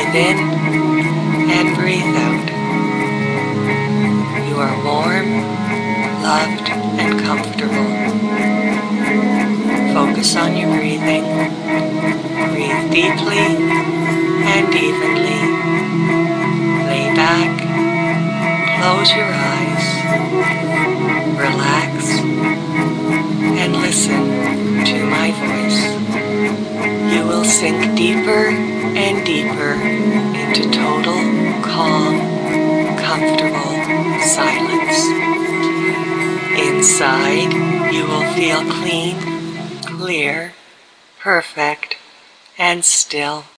Breathe in and breathe out. You are warm, loved, and comfortable. Focus on your breathing. Breathe deeply and evenly. Lay back, close your eyes, relax, and listen to my voice. You will sink deeper and deeper into total, calm, comfortable silence. Inside, you will feel clean, clear, perfect, and still.